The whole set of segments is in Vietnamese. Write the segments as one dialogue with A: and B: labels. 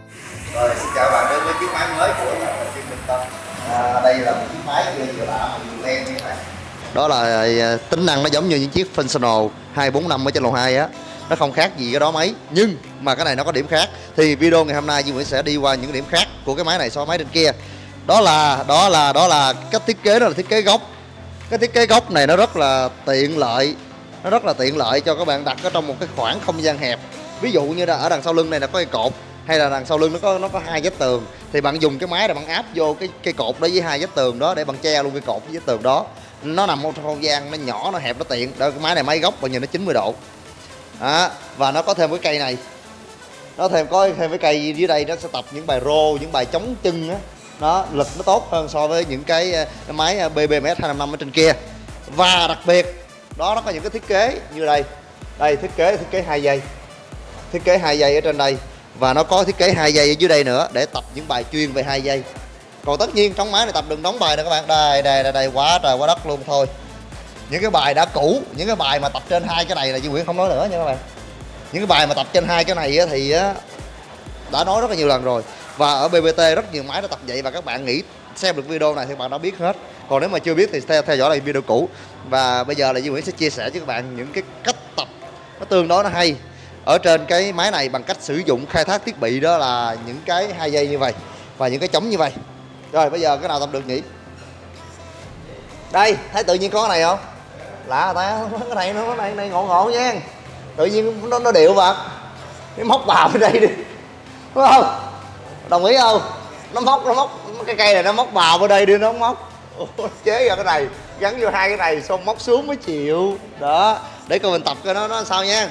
A: Rồi, xin chào bạn đến với chiếc máy mới của chuyên Minh Tâm. Đây là một chiếc máy vừa lạ mà vừa len như thế này. Đó là tính năng nó giống như những chiếc Functional 245 ở trên lầu 2 á. Nó không khác gì cái đó mấy. Nhưng mà cái này nó có điểm khác. Thì video ngày hôm nay Duy Nguyễn sẽ đi qua những điểm khác của cái máy này so với máy trên kia. Đó là cách thiết kế, đó là thiết kế góc. Cái thiết kế góc này nó rất là tiện lợi. Nó rất là tiện lợi cho các bạn đặt ở trong một cái khoảng không gian hẹp. Ví dụ như là ở đằng sau lưng này là có cây cột, hay là đằng sau lưng nó có hai vách tường, thì bạn dùng cái máy để bạn áp vô cái cây cột đó với hai vách tường đó để bạn che luôn cây cột với vách tường đó. Nó nằm trong không gian nó nhỏ, nó hẹp, nó tiện. Đây, cái máy này máy góc bao nhiêu nó 90 độ đó. Và nó có thêm cái cây này, nó có thêm cái cây dưới đây, nó sẽ tập những bài rô, những bài chống chân á. Nó lực nó tốt hơn so với những cái máy BBMS 255 ở trên kia. Và đặc biệt đó, nó có những cái thiết kế như đây thiết kế 2 giây, thiết kế 2 giây ở trên đây, và nó có thiết kế 2 giây ở dưới đây nữa để tập những bài chuyên về 2 giây. Còn tất nhiên trong máy này tập đừng đóng bài nè các bạn. Đây quá trời quá đất luôn thôi. Những cái bài đã cũ, những cái bài mà tập trên hai cái này là Duy Nguyễn không nói nữa nha các bạn. Những cái bài mà tập trên hai cái này thì đã nói rất là nhiều lần rồi. Và ở BBT rất nhiều máy đã tập vậy, và các bạn nghĩ xem được video này thì các bạn đã biết hết. Còn nếu mà chưa biết thì theo dõi lại video cũ. Và bây giờ là Duy Nguyễn sẽ chia sẻ với các bạn những cái cách tập nó tương đối nó hay ở trên cái máy này bằng cách sử dụng khai thác thiết bị, đó là những cái 2 giây như vậy và những cái trống như vậy. Rồi bây giờ cái nào tập được nhỉ? Đây, thấy tự nhiên có cái này không? Lạ ta, cái này nó này ngộ nha. Tự nhiên nó điệu vào. Cái móc vào bên đây đi. Đúng không? Đồng ý không? Nó móc cái cây này nó móc vào bên đây đi, nó móc. Chế ra cái này, gắn vô hai cái này xong móc xuống mới chịu. Đó, để coi mình tập coi nó sao nha.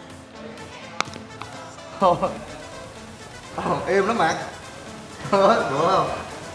A: Im lắm bạn. Được không?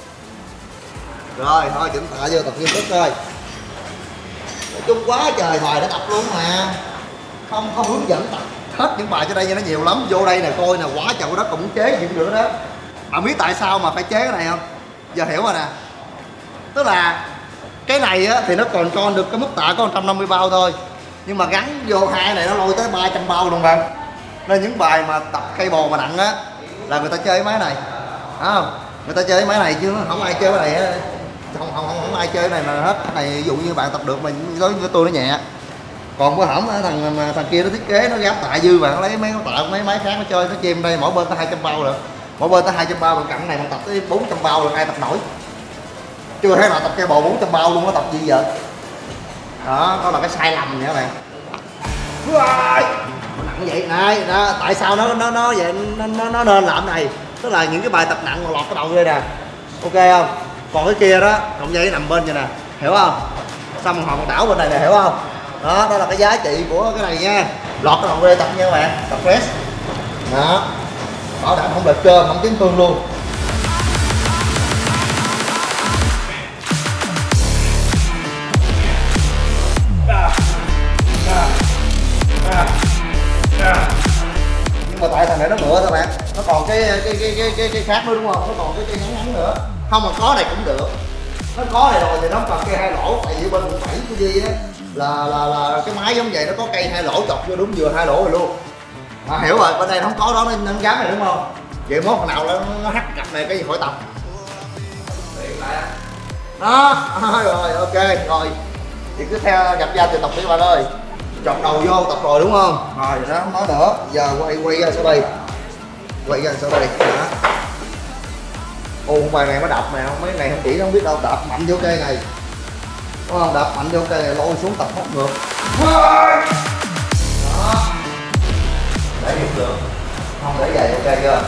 A: Rồi thôi chỉnh tạ vô tập nghiêm túc thôi. Nói chung quá trời bài để tập luôn mà. Không hướng dẫn tập hết những bài trên đây nha, nó nhiều lắm. Vô đây nè coi nè, quá trời đất còn muốn chế những nữa đó. Bạn biết tại sao mà phải chế cái này không? Giờ hiểu rồi nè. Tức là cái này á thì nó còn cho được cái mức tạ có 150 bao thôi, nhưng mà gắn vô hai này nó lôi tới 300 bao luôn bạn. Nên những bài mà tập cây bồ mà nặng á là người ta chơi cái máy này, phải không? Người ta chơi cái máy này chứ không ai chơi cái này á. Không ai chơi cái này là hết. Cái này ví dụ như bạn tập được mà đối với tôi nó nhẹ. Còn bữa hổm thằng kia nó thiết kế nó gáp tạ dư, bạn lấy mấy cái tạ mấy máy khác nó chơi, nó chêm đây mỗi bên tới 200 bao rồi. Mỗi bên tới 200 bao, bạn cặn này bạn tập tới 400 bao là ai tập nổi. Chưa thấy nào tập cây bồ 400 bao luôn, có tập gì vậy? Đó là cái sai lầm nha các bạn. Nặng vậy này đó, tại sao nó vậy, nó nên làm này. Tức là những cái bài tập nặng mà lọt cái đầu đây nè, ok không? Còn cái kia đó cộng dây nằm bên vậy nè, hiểu không? Xong họ còn đảo bên này nè, hiểu không? Đó là cái giá trị của cái này nha. Lọt cái đầu đây tập nha các bạn, tập press đó, bảo đảm không lệch cơ, không chấn thương luôn. Nhưng mà tại thằng này nó ngựa các bạn, nó còn cái khác nữa đúng không? Nó còn cái ngắn nữa. Không mà có này cũng được. Nó có này rồi thì nó còn cây hai lỗ, tại vì bên quận 7 của Di á là cái máy giống vậy, nó có cây hai lỗ chọc vô đúng vừa hai lỗ rồi luôn. Hiểu rồi, bên đây nó không có đó nên nó gắn này đúng không? Vậy mốt thằng nào nó hắt cặp này cái gì khỏi tập. Đó, rồi ok rồi. Thì cứ theo gặp gia từ tập đi các bạn ơi. Chọn đầu vô tập rồi đúng không? Rồi đó, không nói nữa. Giờ quay ra sau đây. Quay ra sau đây. Đó. Bài này mới đập nè, mấy này không chỉ không biết đâu, đập mạnh vô cây này. Đúng không? Đập mạnh vô cây này lôi xuống tập hốt ngược. Đó. Để được được. Không để vậy ok chưa?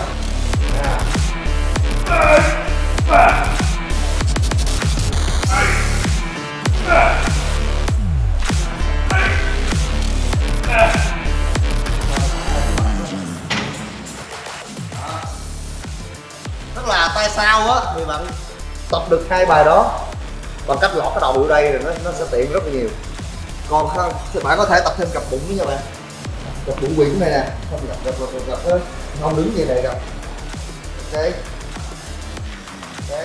A: Tức là tay sau á thì bạn tập được hai bài đó bằng cách lọt cái đầu vô đây rồi nó sẽ tiện rất là nhiều. Còn không thì bạn có thể tập thêm cặp bụng với nha bạn. Cặp bụng quyển này nè, không gặp thôi, không đứng như này đâu. Ok. Ok.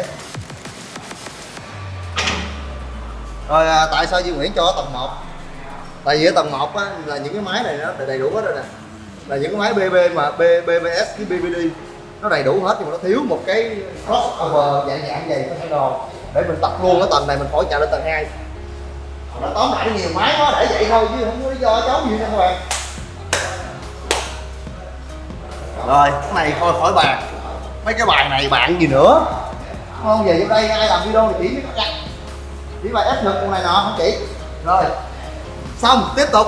A: Rồi tại sao Duy Nguyễn cho ở tầng 1? Tại vì ở tầng 1 á là những cái máy này nó đầy đủ hết rồi nè. Là những cái máy BB mà BBS với BBD nó đầy đủ hết nhưng mà nó thiếu một cái crossover dạng dạng vậy có thể đồ để mình tập luôn ở tầng này mình khỏi chạy lên tầng 2. Nó tóm lại nhiều máy nó để vậy thôi chứ không có lý do cháu gì nha các bạn. Rồi cái này coi khỏi bàn, mấy cái bài này bạn gì nữa không, về trong đây ai làm video thì chỉ biết cắt, chỉ bài ép ngực con này nọ không chỉ. Rồi xong tiếp tục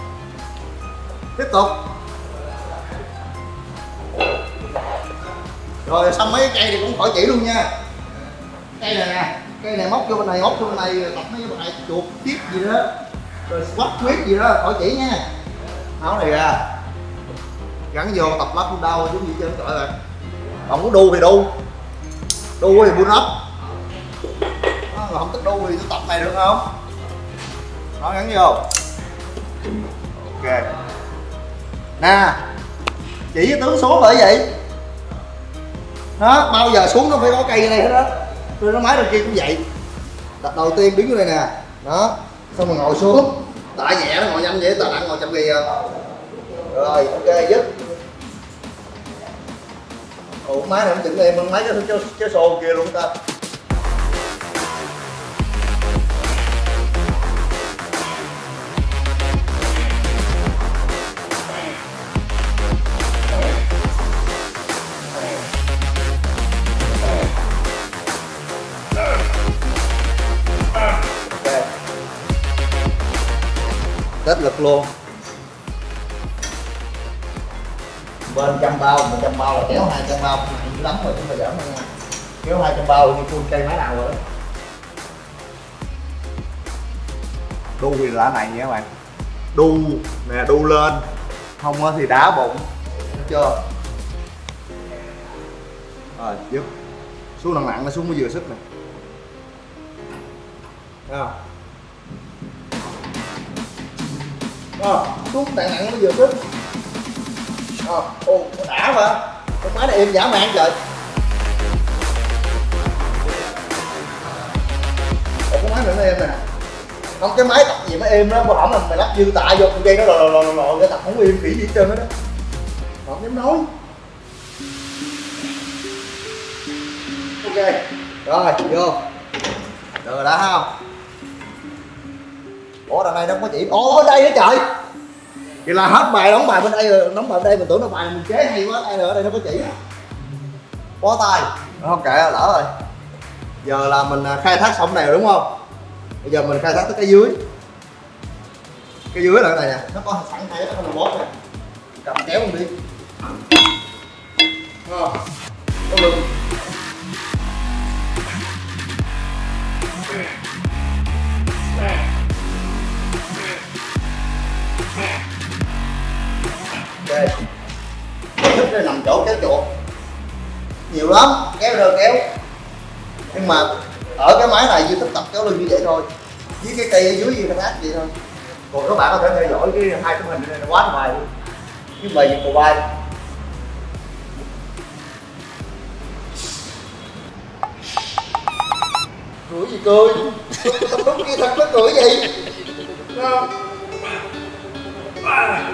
A: rồi xong mấy cái cây thì cũng khỏi chỉ luôn nha. Cây này nè, cây này móc vô bên này, móc vô bên này, tập mấy bài chuột tiếp gì đó rồi squat quyết gì đó khỏi chỉ nha. Áo này ra gắn vô tập lắp luôn đâu giống gì chứ trời ơi. Không có đu thì đu thì pull up, không thích đu thì tôi tập này được không, nó gắn vô. Ok nè, chỉ với tướng xuống bởi vậy đó, bao giờ xuống nó phải có cây ở đây hết đó, rồi nó máy đằng kia cũng vậy. Tập đầu tiên đứng ở đây nè đó, xong rồi ngồi xuống, tạ nhẹ nó ngồi nhanh vậy, tạ nặng ngồi chậm kìa. Rồi ok dứt. Ủa máy này không chỉnh em, máy cái xô kia luôn ta. Tết lực luôn. Bên 100 bao, 100 bao là kéo 200 bao, cũng lắm rồi chứ mà giỡn nha. Kéo 200 bao như full cây máy nào rồi đó. Đu thì là này nha các bạn. Đu nè, đu lên, không thì đá bụng. Được chưa? Rồi, dứt. Xuống nặng nặng nó xuống mới vừa sức nè. Thấy không? Xuống nặng nặng nó vừa sức. Ô, nó đã mà. Cái máy này êm dã man trời. Ủa, cái máy này nó êm nè. Không, cái máy tập gì mới êm đó, mà hỏng là mày lắp dư tạ vô con dây nó lò cái tập không êm kỹ gì hết trơn hết đó. Không dám nói. Ok, rồi vô. Được rồi đã không? Ủa đằng này đâu có chỉ. Ồ ở đây nữa trời. Vậy là hết bài đóng bài bên đây rồi, đóng bài bên đây mình tưởng nó bài mình chế hay quá, ai nữa ở đây nó có chỉ. Bó tay. Không kệ lỡ rồi. Giờ là mình khai thác xong này rồi đúng không? Bây giờ mình khai thác tới cái dưới. Cái dưới là cái này nè, nó có sẵn hai cái con bóp nè. Cầm kéo mình đi. Có lưng. Ok. Thích nó nằm chỗ kéo chuột nhiều lắm, kéo được kéo. Nhưng mà ở cái máy này chỉ thích tập kéo lưng như vậy thôi, với cái cây ở dưới như khai thác vậy thôi. Còn các bạn có thể theo dõi cái hai tấm hình này nó quá ngoài luôn, cái bầy gì cầu vai. Cười gì cười? Tao lúc kia thật nó cười gì? Không. Hả?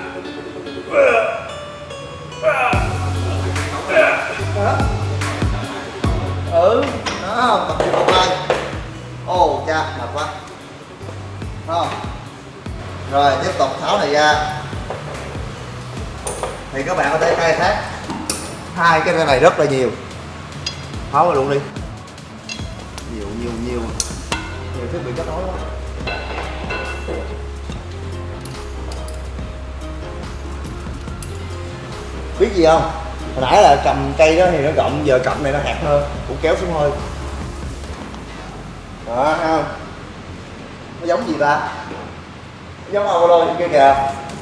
A: Ừ, đó, tập cầu vai. Ồ cha, mệt quá. Không. Rồi tiếp tục tháo này ra. Thì các bạn có thể khai thác hai cái này rất là nhiều. Tháo rồi luôn đi. Nhiều thiết bị kết nối lắm. Biết gì không? Hồi nãy là cầm cây đó thì nó rộng, giờ cầm này nó hẹp hơn, cũng kéo xuống thôi. Đó, thấy không? Nó giống gì ta? Nó giống Apollo trên kia kìa.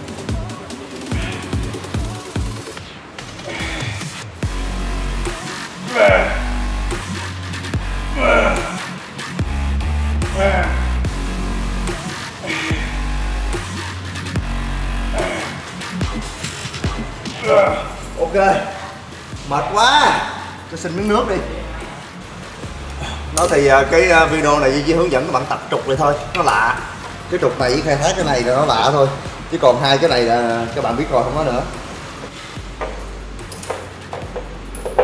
A: Ok, mệt quá, tôi xin miếng nước đi. Nó thì cái video này chỉ hướng dẫn các bạn tập trục này thôi, nó lạ. Cái trục này với khai thác cái này là nó lạ thôi, chứ còn hai cái này là các bạn biết rồi không có nữa.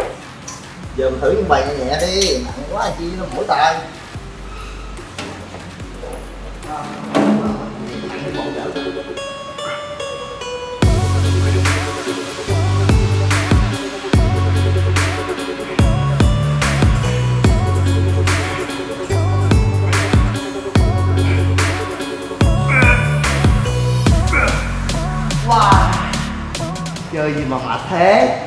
A: Giờ mình thử những bài nhẹ nhẹ đi, nặng quá chi nó mỏi tay. Wow, chơi gì mà mệt thế.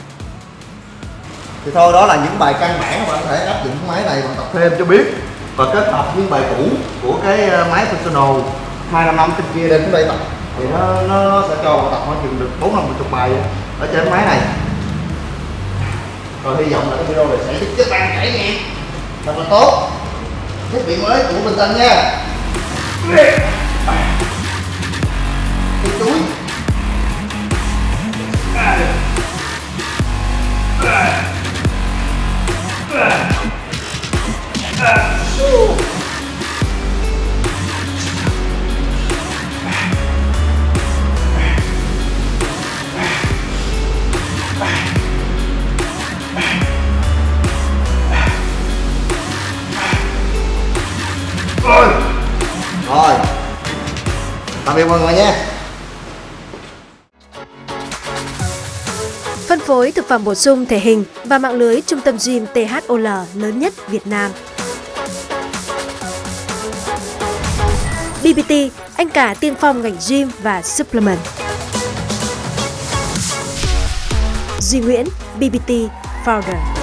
A: Thì thôi, đó là những bài căn bản mà bạn có thể áp dụng cái máy này bạn tập thêm cho biết, và kết hợp với bài cũ của cái máy Functional 255 trên kia đến đây tập, thì nó sẽ cho bạn tập khoảng chừng được 4-50 bài ở trên máy này. Rồi hy vọng là cái video này sẽ giúp các bạn trải nghiệm thật là tốt thiết bị mới của Bình Tân nha. Cái chuối rồi, tạm biệt mọi người nha.
B: Phân phối thực phẩm bổ sung thể hình và mạng lưới trung tâm gym THOL lớn nhất Việt Nam. BBT, anh cả tiên phong ngành gym và supplement. Duy Nguyễn, BBT Founder.